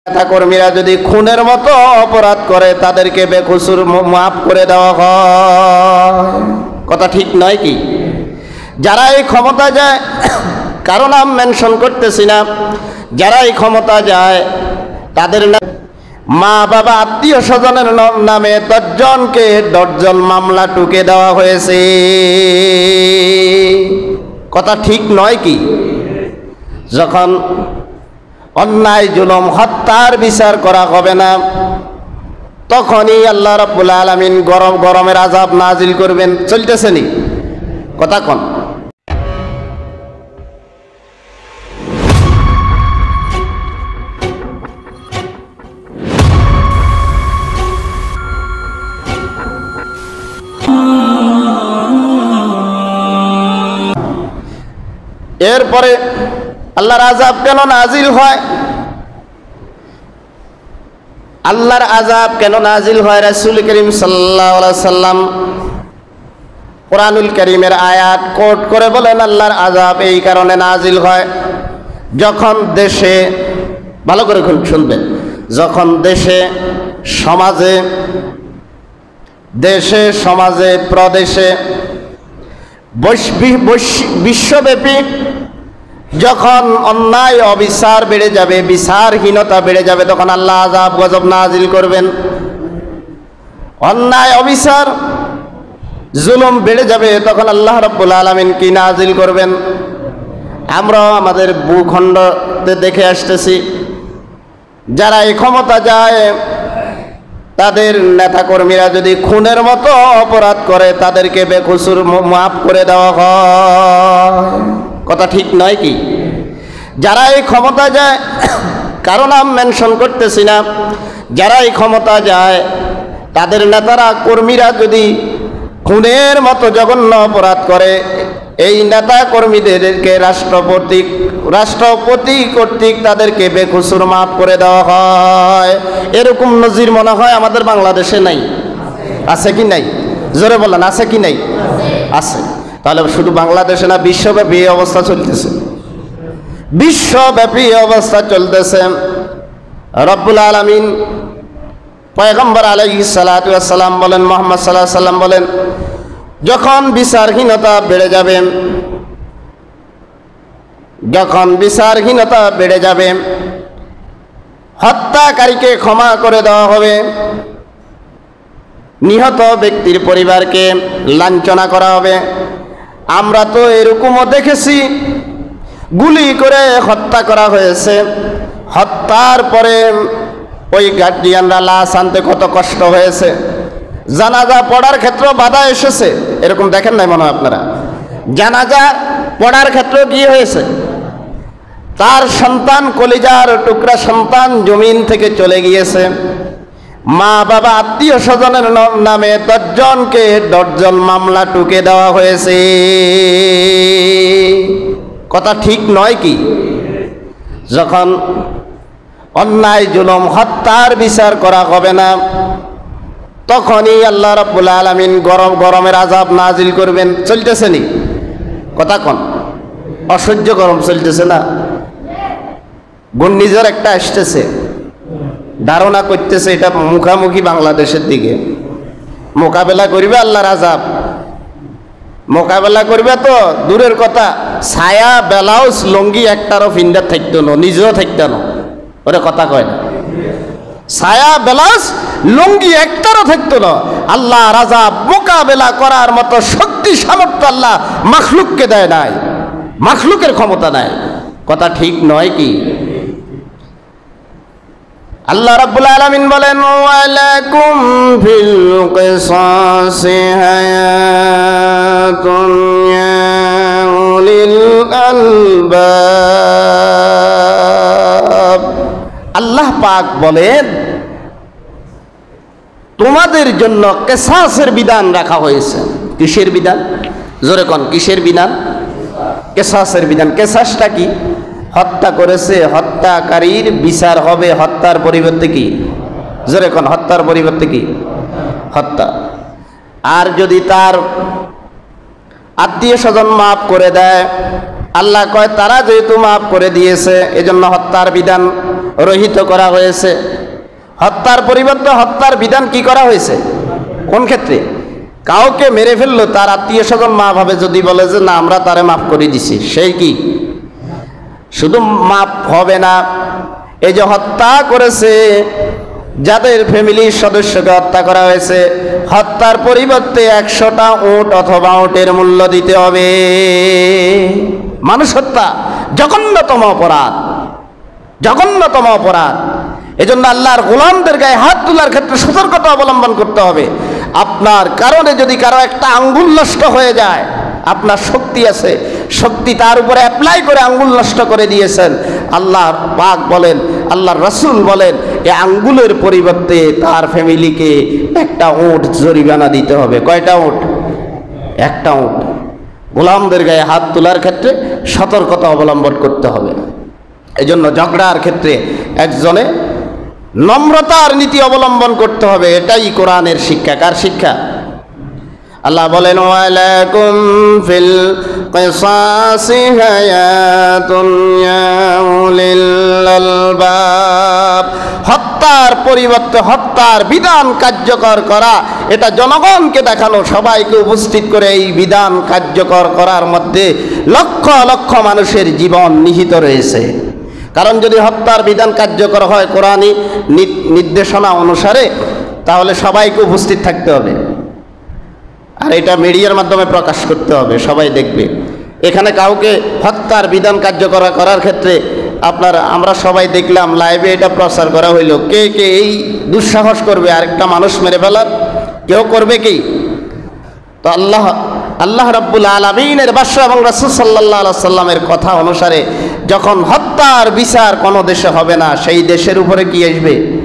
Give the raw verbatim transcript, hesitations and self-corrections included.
নেতাকর্মীরা যদি খুনের মতো অপরাধ করে তাদেরকে বেকসুর মাফ করে দেওয়া হয়। কথা ঠিক নয় কি? যারা এই ক্ষমতা যায়, কারো নাম মেনশন করতেছি না, যারা এই ক্ষমতা যায় তাদের মা বাবা আত্মীয় স্বজনের নামে দশজনকে দশজন মামলা টুকে দেওয়া হয়েছে। কথা ঠিক নয় কি? যখন অন্যায় জুলুম হত্যার বিচার করা হবে না, তখনই আল্লাহ রাব্বুল আলামিন গরম গরমের আযাব নাজিল করবেন। চলতেছে নি কথা কোন? এরপরে আল্লাহর আযাব কেন নাজিল হয়? আল্লাহর আযাব কেন নাজিল হয়? রাসূল করিম সাল্লাল্লাহু আলাইহি সাল্লাম কোরআনুল কারীমের আয়াত কোট করে বলেন, আল্লাহর আযাব এই কারণে নাজিল হয়, যখন দেশে, ভালো করে শুনবেন, যখন দেশে সমাজে দেশে সমাজে প্রদেশে বিশ্বব্যাপী যখন অন্যায় অবিচার বেড়ে যাবে, বিচারহীনতা বেড়ে যাবে, তখন আল্লাহ আযাব গজব নাজিল করবেন। অন্যায় অবিচার জুলুম বেড়ে যাবে, তখন আল্লাহ রাব্বুল আলামিন কি নাজিল করবেন? আমরা আমাদের ভূখণ্ডতে দেখে আসতেছি, যারা এই ক্ষমতা যায় তাদের নেতাকর্মীরা যদি খুনের মতো অপরাধ করে তাদেরকে বেকসুর মাফ করে দেওয়া হয়। কথা ঠিক নয় কি? যারা এই ক্ষমতা যায়, কারো নাম মেনশন করতেছি না, যারা এই ক্ষমতা যায় তাদের নেতারা কর্মীরা যদি খুনের মতো জঘন্য অপরাধ করে, এই নেতা কর্মীদেরকে রাষ্ট্রপতি রাষ্ট্রপতি কর্তৃক তাদেরকে বেকসুর মাফ করে দেওয়া হয়। এরকম নজির মনে হয় আমাদের বাংলাদেশে নাই। আছে কি নাই? জোরে বলেন, আছে কি নাই? আছে। তাহলে শুধু বাংলাদেশে না, বিশ্বব্যাপী এই অবস্থা চলতেছে, বিশ্বব্যাপী অবস্থা চলতেছে। রব্বুল আলামিন পয়গম্বর আলাইহিস সালাতু ওয়াস সালাম বলেন, মুহাম্মদ সাল্লাল্লাহু আলাইহি সাল্লাম বলেন, যখন বিচারহীনতা বেড়ে যাবে, যখন বিচারহীনতা বেড়ে যাবে, হত্যাকারীকে ক্ষমা করে দেওয়া হবে, নিহত ব্যক্তির পরিবারকে লাঞ্ছনা করা হবে। আমরা তো এরকমও দেখেছি, গুলি করে হত্যা করা হয়েছে, হত্যার পরে ওই গার্ডিয়ানরা লাশ আনতে কত কষ্ট হয়েছে, জানাজা পড়ার ক্ষেত্রে বাধা এসেছে, এরকম দেখেন নাই মনে হয় আপনারা? জানাজা পড়ার ক্ষেত্রে কি হয়েছে? তার সন্তান, কলিজার টুকরা সন্তান জমিন থেকে চলে গিয়েছে, মা বাবা আত্মীয় স্বজনের নামে দশজনকে দশজন মামলা টুকে দেওয়া হয়েছে। কথা ঠিক নয় কি? যখন অন্যায় জুলুম হত্যার বিচার করা হবে না, তখনই আল্লাহ রাব্বুল আলামিন গরম গরমের আযাব নাজিল করবেন। চলতেছে নি কথা কোন? অসহ্য গরম চলতেছে না? ঘূর্ণিঝড় একটা আসতেছে, ধারণা করতেছে এটা মুখামুখি বাংলাদেশের দিকে, মোকাবেলা করবে আল্লাহর আযাব, মোকাবেলা করবে তো দূরের কথা, ছায়া ব্লাউজ লুঙ্গি একটারও ফিন্ডার থাকতো না, নিজেও থাকতো না, ওরে কথা কয় না, ছায়া ব্লাউজ লুঙ্গি একটারও থাকতো না। আল্লাহর আযাব মোকাবেলা করার মতো শক্তি সামর্থ্য আল্লাহ মাখলুককে দেয় নাই, মাখলুকের ক্ষমতা নাই। কথা ঠিক নয় কি? আল্লাহ রাব্বুল আলামিন বলেন, ওয়ালাকুম ফিল কিসাসি হায়াতুন ইয়া উলিল আলবাব। আল্লাহ পাক বলেন, তোমাদের জন্য কিসাসের বিধান রাখা হয়েছে। কিসের বিধান? জোরে কোন, কিসের বিধান? কিসাসের বিধান। কিসাসটা কি? হত্যা করেছে, হত্যাকারীর বিচার হবে হত্যার পরিবর্তে কি? জোরে কোন, হত্যার পরিবর্তে কি? হত্যা। আর যদি তার আত্মীয় স্বজন মাফ করে দেয়, আল্লাহ কয় তারা যেহেতু মাফ করে দিয়েছে এজন্য হত্যার বিধান রহিত করা হয়েছে। হত্যার পরিবর্তে হত্যার বিধান কি করা হয়েছে? কোন ক্ষেত্রে? কাউকে মেরে ফেললো, তার আত্মীয় স্বজন মা ভাবে যদি বলে যে না আমরা তারে মাফ করে দিছি, সেই কি শুধু মাফ হবে না, এই যে হত্যা করেছে, যাদের ফ্যামিলির সদস্যকে হত্যা করা হয়েছে, হত্যার পরিবর্তে একশোটা উট অথবা উটের মূল্য দিতে হবে। মানুষ হত্যা জঘন্যতম অপরাধ, জঘন্যতম অপরাধ। এজন্য আল্লাহর গোলামদের গায়ে হাত তোলার ক্ষেত্রে সতর্কতা অবলম্বন করতে হবে। আপনার কারণে যদি কারো একটা আঙ্গুল নষ্ট হয়ে যায়, আপনার শক্তি আছে, শক্তি তার উপরে অ্যাপ্লাই করে আঙ্গুল নষ্ট করে দিয়েছেন, আল্লাহর পাক বলেন, আল্লাহর রাসূল বলেন, এই আঙ্গুলের পরিবর্তে তার ফ্যামিলিকে একটা উট জরিমানা দিতে হবে। কয়টা উট? একটা উট। গোলামদের গায়ে হাত তোলার ক্ষেত্রে সতর্কতা অবলম্বন করতে হবে। এই জন্য ঝগড়ার ক্ষেত্রে একজনে নম্রতার নীতি অবলম্বন করতে হবে। এটাই কোরআনের শিক্ষা। কার শিক্ষা? আল্লাহ বলেন, ওয়ালাকুম ফিল কিসাসি হায়াতুন ইয়া উলিল আলবাব। হত্যার পরিবর্তে হত্যার বিধান কার্যকর করা, এটা জনগণকে দেখানো, সবাইকে উপস্থিত করে এই বিধান কার্যকর করার মধ্যে লক্ষ লক্ষ মানুষের জীবন নিহিত রয়েছে। কারণ যদি হত্যার বিধান কার্যকর হয় কোরআনী নির্দেশনা অনুসারে, তাহলে সবাইকে উপস্থিত থাকতে হবে, আর এটা মিডিয়ার মাধ্যমে প্রকাশ করতে হবে, সবাই দেখবে। এখানে কাউকে হত্যার বিধান কার্যকর করার ক্ষেত্রে আপনার আমরা সবাই দেখলাম লাইভে এটা প্রচার করা হইল, কে কে এই দুঃসাহস করবে আরেকটা মানুষ মেরে ফেলার? কেউ করবে কি? তো আল্লাহ আল্লাহ রাব্বুল আলামিনের বাদশা এবং রাসূল সাল্লাল্লাহু আলাইহি সাল্লামের কথা অনুসারে যখন হত্যার বিচার কোনো দেশে হবে না, সেই দেশের উপরে কি আসবে?